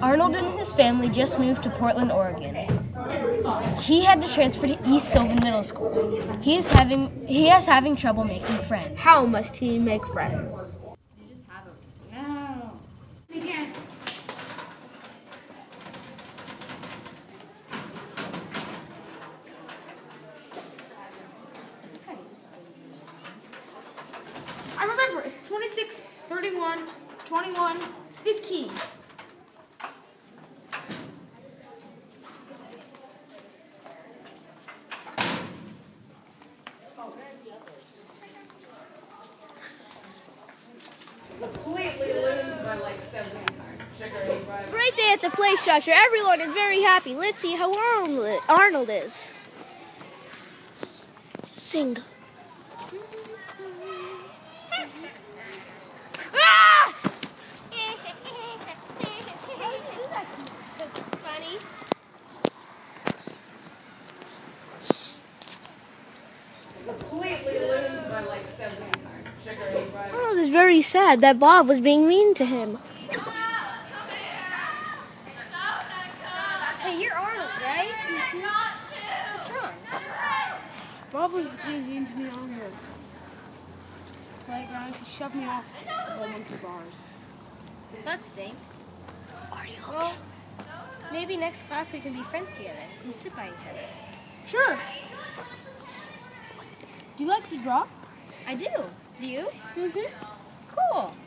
Arnold and his family just moved to Portland, Oregon. He had to transfer to East Sylvan Middle School. He is having trouble making friends. How must he make friends? You just have them. No. Begin. I remember. It's 26, 31, 21, 15. Completely lose by like 70 times. Great day at the play structure. Everyone is very happy. Let's see how Arnold is. Sing. Ah! That's funny. Completely lose by like 70 times. Arnold is very sad that Bob was being mean to him. Hey, you're Arnold, right? What's wrong? Bob was being mean to me on the playground. He shoved me off the monkey bars. That stinks. Are you okay? Well, maybe next class we can be friends together and sit by each other. Sure. Do you like to draw? I do. Do you? Mm-hmm. Cool.